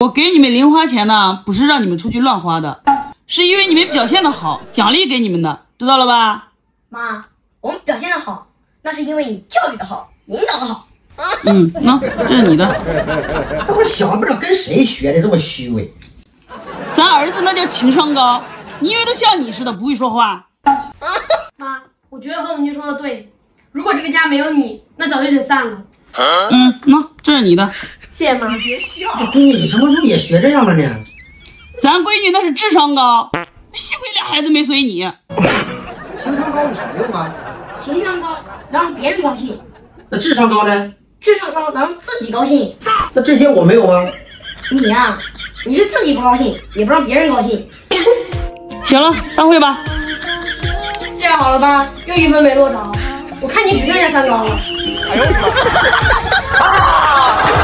我给你们零花钱呢，不是让你们出去乱花的，是因为你们表现的好，奖励给你们的，知道了吧？ 妈，我们表现的好，那是因为你教育的好，引导的好。 那这是你的。 这么小不知道跟谁学的，这么虚伪。 咱儿子那叫情商高，你以为都像你似的不会说话？ 妈，我觉得何总监说的对，如果这个家没有你，那早就得散了。 那这是你的。 谢谢妈。 你别笑，闺女，你什么时候也学这样了呢？ 咱闺女那是智商高，幸亏俩孩子没随你。 情商高有什么用啊？ 情商高能让别人高兴， 那智商高呢？ 智商高能让自己高兴。 那这些我没有吗？ 你呀，你是自己不高兴，也不让别人高兴。 行了，散会吧。 这样好了吧？又1分没落着，我看你只剩下3高了。 哎呦我的妈！